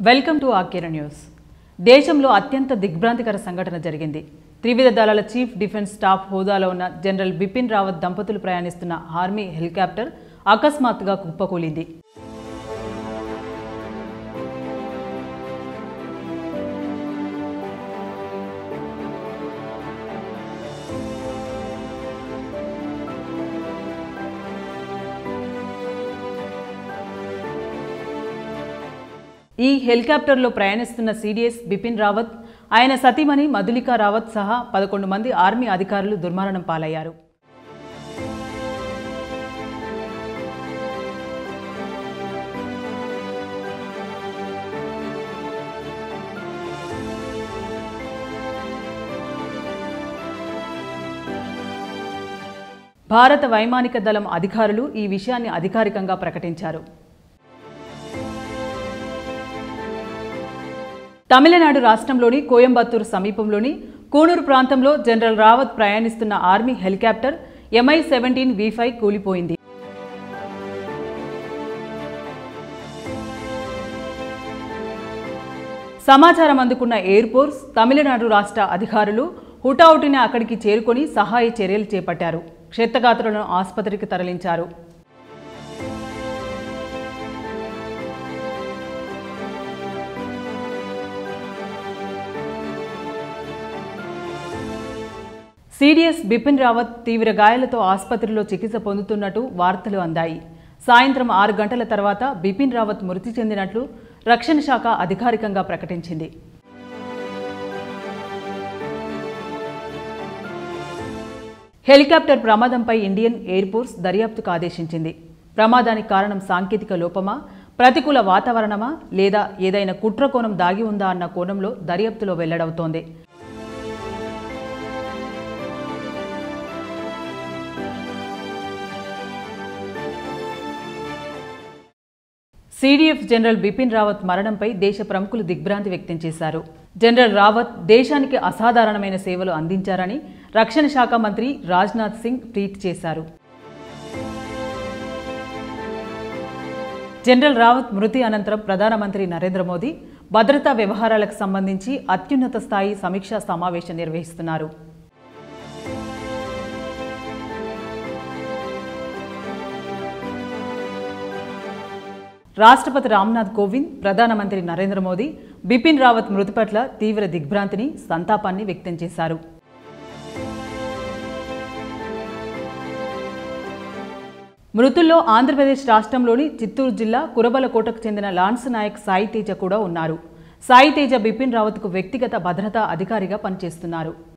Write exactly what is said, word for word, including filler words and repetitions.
Welcome to ఆర్కేర news. దేశంలో అత్యంత దిగ్భ్రాంతికర సంఘటన జరిగింది. త్రివిధ దళాల చీఫ్ డిఫెన్స్ స్టాఫ్ హోదాలో ఉన్న జనరల్ బిపిన్ రావత్ దంపతులు ప్రయాణిస్తున్న ఆర్మీ హెలికాప్టర్ అకస్మాత్తుగా కుప్పకూలింది. ఈ హెలికాప్టర్లో ప్రయాణిస్తున్న సీడీఎస్ బిపిన్ రావత్, ఆయన సతీమణి మధులికా రావత్ సహా పదకొండు మంది ఆర్మీ అధికారులు దుర్మరణం పాలయ్యారు. భారత వైమానిక దళం అధికారులు ఈ విషయాన్ని అధికారికంగా ప్రకటించారు. తమిళనాడు రాష్ట్రంలోని కోయంబత్తూరు సమీపంలోని కూనూరు ప్రాంతంలో జనరల్ రావత్ ప్రయాణిస్తున్న army helicopter MI seventeen V five కూలిపోయింది. సమాచారం అందుకున్న ఎయిర్ ఫోర్స్, తమిళనాడు రాష్ట్ర అధికారులు హుటాహుటిన అక్కడికి చేరుకొని సహాయ చర్యలు చేపట్టారు. క్షతగాత్రులను ఆసుపత్రికి తరలించారు. సీడీఎస్ బిపిన్ రావత్ తీవ్ర గాయాలతో ఆసుపత్రిలో చికిత్స పొందుతున్నట్టు వార్తలు అందాయి. సాయంత్రం ఆరు గంటల తర్వాత బిపిన్ రావత్ మృతి చెందినట్లు రక్షణ శాఖ అధికారికంగా ప్రకటించింది. హెలికాప్టర్ ప్రమాదంపై ఇండియన్ ఎయిర్ ఫోర్స్ దర్యాప్తుకు ఆదేశించింది. ప్రమాదానికి కారణం సాంకేతిక లోపమా, ప్రతికూల వాతావరణమా లేదా ఏదైనా కుట్ర కోణం దాగి ఉందా అన్న కోణంలో దర్యాప్తులో వెల్లడవుతోంది. సీడీఎఫ్ జనరల్ బిపిన్ రావత్ మరణంపై దేశ ప్రముఖులు దిగ్భ్రాంతి వ్యక్తం చేశారు. జనరల్ రావత్ దేశానికి అసాధారణమైన సేవలు అందించారని రక్షణ శాఖ మంత్రి రాజ్నాథ్ సింగ్ ట్వీట్ చేశారు. జనరల్ రావత్ మృతి అనంతరం ప్రధానమంత్రి నరేంద్ర మోదీ భద్రతా వ్యవహారాలకు సంబంధించి అత్యున్నత స్థాయి సమీక్షా సమావేశం నిర్వహిస్తున్నారు. రాష్ట్రపతి రామ్నాథ్ కోవింద్, ప్రధానమంత్రి నరేంద్ర మోదీ బిపిన్ రావత్ మృతి పట్ల తీవ్ర దిగ్భ్రాంతిని, సంతాపాన్ని వ్యక్తం చేశారు. మృతుల్లో ఆంధ్రప్రదేశ్ రాష్ట్రంలోని చిత్తూరు జిల్లా కురబలకోటకు చెందిన లాన్స్ నాయక్ సాయి తేజ కూడా ఉన్నారు. సాయి తేజ బిపిన్ రావత్కు వ్యక్తిగత భద్రతా అధికారిగా పనిచేస్తున్నారు.